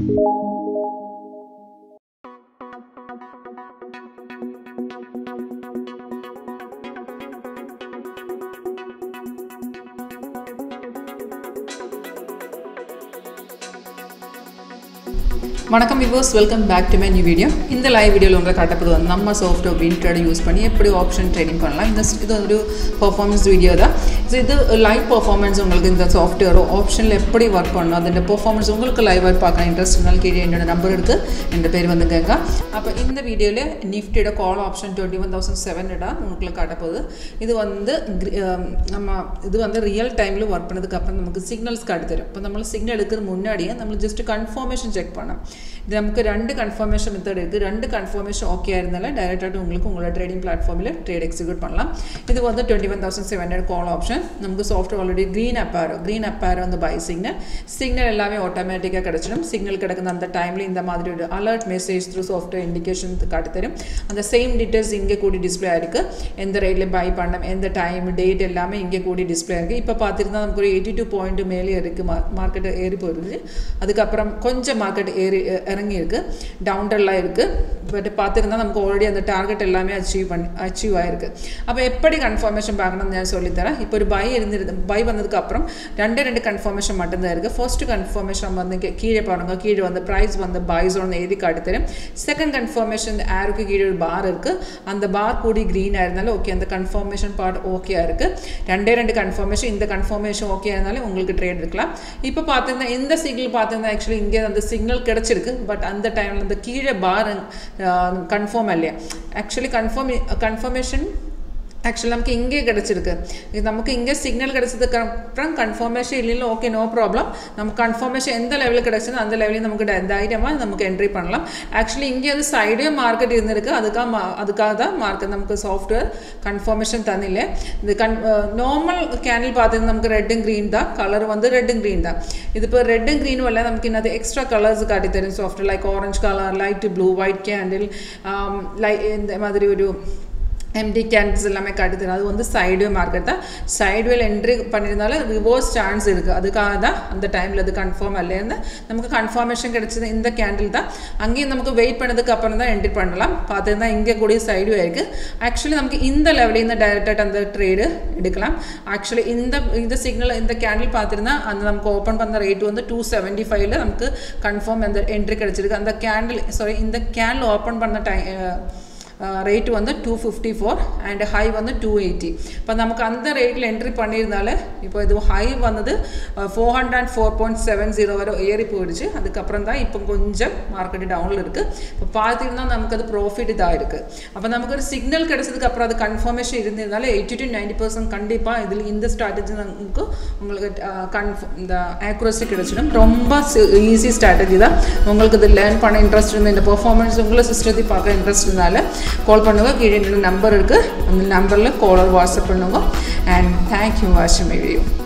வணக்கம் viewers, welcome back to my new video. இந்த live வீடியோல உங்களுக்கு காட்டப்போது வந்து நம்ம software WinTrader யூஸ் பண்ணி எப்படி ஆப்ஷன் ட்ரேடிங் பண்ணலாம். இது ஒரு பெர்ஃபார்மன்ஸ் வீடியோ தான். இது லைவ் பெர்ஃபார்மன்ஸ் உங்களுக்கு இந்த சாஃப்ட்வேர் ஆப்ஷன்ல எப்படி வர்க் பண்ணனும் அதோட பெர்ஃபார்மன்ஸ் உங்களுக்கு லைவா பார்க்க இன்ட்ரஸ்ட் இருந்தால் கீழே என்னோட நம்பர் இருக்கு. என்னோட பேர் வந்து கங்கா. அப்ப இந்த வீடியோல நிஃப்டியோட கால் ஆப்ஷன் 21007 டா உங்களுக்கு காட்டப்போகுது. இது வந்து ரியல் டைம்ல வர்க் பண்ணதுக்கு அப்புறம் நமக்கு சிக்னல்ஸ் காட்டி தரும். அப்ப நம்ம சிக்னல் எடுக்கிறது முன்னாடியே நம்ம ஜஸ்ட் கன்ஃபர்மேஷன் செக் பண்ணலாம். இது நமக்கு ரெண்டு கன்ஃபர்மேஷன் மெத்தட் இருக்கு. ரெண்டு கன்ஃபர்மேஷன் ஓகே ஆயிருந்தால டைரக்ட்டா உங்களுக்கு உங்களோட ட்ரேடிங் பிளாட்ஃபார்ம்ல ட்ரேட் எக்ஸிக்யூட் பண்ணலாம். இது வந்து 21700 கால் ஆப்ஷன். நமக்கு software already green up arrow அந்த பை சிக்னல் எல்லாமே ஆட்டோமேட்டிக்கா கிடைச்சிடும். சிக்னல் கிடைக்குது அந்த டைம்ல இந்த மாதிரி ஒரு alert message through software indication காட்டி தரும். அந்த சேம் டீடைல்ஸ் இங்க கூடி டிஸ்ப்ளே ஆயிருக்கு. எந்த ரேட்ல பை பண்ணணும், எந்த டைம், டேட் எல்லாமே இங்க கூடி டிஸ்ப்ளே ஆயிருக்கு. இப்போ பாத்தீங்கன்னா நமக்கு ஒரு 82 பாயிண்ட் மேலே இருக்கு. மார்க்கெட் ஏறி போயிருக்கு. அதுக்கு அப்புறம் கொஞ்சம் மார்க்கெட் ஏறி இறங்கி இருக்கு. டவுன் ட்ரெண்ட்ல இருக்கு. பட் பாத்தீங்கன்னா நமக்கு ஆல்ரெடி அந்த டார்கெட் எல்லாமே அச்சீவ் ஆயிருக்கு. அப்ப எப்படி கன்ஃபர்மேஷன் பார்க்கணும்னு நான் சொல்லி தரேன். இப்போ ஒரு பை வந்ததுக்கு அப்புறம் ரெண்டு கன்ஃபர்மேஷன் மட்டும் தான் இருக்கு. ஃபர்ஸ்ட் கன்ஃபர்மேஷன் வந்து கீழே பாருங்க. கீழே வந்து பிரைஸ் வந்து பைஸ் ஒன் எழுதி காட்டி தரும். செகண்ட் கன்ஃபர்மேஷன் ஆரோக்கு கீழே ஒரு பார் இருக்கு. அந்த பார் கூடி கிரீன் ஆயிருந்தாலும் ஓகே, அந்த கன்ஃபர்மேஷன் பார்ட் ஓகே இருக்கு. ரெண்டு கன்ஃபர்மேஷன், இந்த கன்ஃபர்மேஷன் ஓகே ஆயிருந்தாலும் உங்களுக்கு ட்ரேட் எடுக்கலாம். இப்போ பாத்தீங்கன்னா இந்த சிக்னல் பாத்தீங்கன்னா ஆக்சுவலி இங்கே அந்த சிக்னல் கிடைச்சிருக்கு. பட் அந்த டைம்ல அந்த கீழே பார் கன்ஃபார்ம் இல்லையா. ஆக்சுவலி கன்ஃபர்மேஷன் ஆக்சுவலி நமக்கு இங்கே கிடைச்சிருக்கு. இது நமக்கு இங்கே சிக்னல் கிடைச்சதுக்கு அப்புறம் கன்ஃபர்மேஷன் இல்லை, ஓகே நோ ப்ராப்ளம். நமக்கு கன்ஃபர்மேஷன் எந்த லெவலில் கிடைச்சதோ அந்த லெவலையும் நமக்கு தைரியமாக நமக்கு என்ட்ரி பண்ணலாம். ஆக்சுவலி இங்கே வந்து சைடே மார்க்கெட் இருந்திருக்கு. அதுக்காக தான் மார்க்கெட் நமக்கு சாஃப்ட்வேர் கன்ஃபர்மேஷன் தண்ணில. இது நார்மல் கேண்டில் பார்த்தீங்கன்னா நமக்கு ரெட் அண்ட் க்ரீன் தான். கலர் வந்து ரெட் அண்ட் க்ரீன் தான். இது இப்போ ரெட் அண்ட் க்ரீனும் இல்லை, நமக்கு இன்னது எக்ஸ்ட்ரா கலர்ஸ் காட்டி தரும் software. Like orange colour, light blue, white candle, இந்த மாதிரி ஒரு எம்டி கேண்டில்ஸ் எல்லாமே காட்டி தரும். அது வந்து சைட்வே மார்க்கெட் தான். சைட்வேல என்ட்ரி பண்ணியிருந்தாலும் ரிவர்ஸ் சான்ஸ் இருக்குது. அதுக்காக தான் அந்த டைமில் அது கன்ஃபார்ம் இல்லைன்னு நமக்கு கன்ஃபர்மேஷன் கிடைச்சது இந்த கேண்டில் தான். அங்கேயும் நமக்கு வெயிட் பண்ணதுக்கு அப்புறம் தான் என்ட்ரி பண்ணலாம். பார்த்தீங்கன்னா இங்கே கூடிய சைட்வே இருக்குது. ஆக்சுவலி நமக்கு இந்த லெவலில் இந்த டைரக்டாக அந்த ட்ரேடு எடுக்கலாம். ஆக்சுவலி இந்த சிக்னல் இந்த கேண்டில் பார்த்துருந்தா அந்த நமக்கு ஓப்பன் பண்ண ரேட் வந்து 275 நமக்கு கன்ஃபார்ம் அந்த என்ட்ரி கிடைச்சிருக்கு. அந்த கேண்டில் இந்த கேண்டில் ஓப்பன் பண்ண ரேட் வந்து 254 அண்ட் ஹை வந்து 280. இப்போ நமக்கு அந்த ரேட்டில் என்ட்ரி பண்ணியிருந்தால இப்போ இது ஹை வந்தது 404.70 வரை ஏறி போயிடுச்சு. அதுக்கப்புறம் தான் இப்போ கொஞ்சம் மார்க்கெட் டவுனில் இருக்குது. இப்போ பார்த்தீங்கன்னா நமக்கு அது ப்ராஃபிட் இதாக இருக்குது. அப்போ நமக்கு ஒரு சிக்னல் கிடைச்சதுக்கு அப்புறம் அது கன்ஃபர்மேஷன் இருந்ததுனால 80 to 90% கண்டிப்பாக இதில் இந்த ஸ்ட்ராட்டஜி நமக்கு உங்களுக்கு இந்த ஆக்குரஸி கிடைச்சிடும். ரொம்ப ஈஸி ஸ்ட்ராட்டஜி தான். உங்களுக்கு இது லேர்ன் பண்ண இன்ட்ரெஸ்ட் இருந்தால், இந்த பெர்ஃபார்மன்ஸ் உங்களை சிஸ்டத்தை பார்க்க இன்ட்ரெஸ்ட் இருந்தால கால் பண்ணுங்க. கீழே நம்பர் இருக்குது. அந்த நம்பரில் காலர் வாட்ஸ்அப் பண்ணுங்க. அண்ட் தேங்க்யூ வாட்சிங் மை வீடியோ.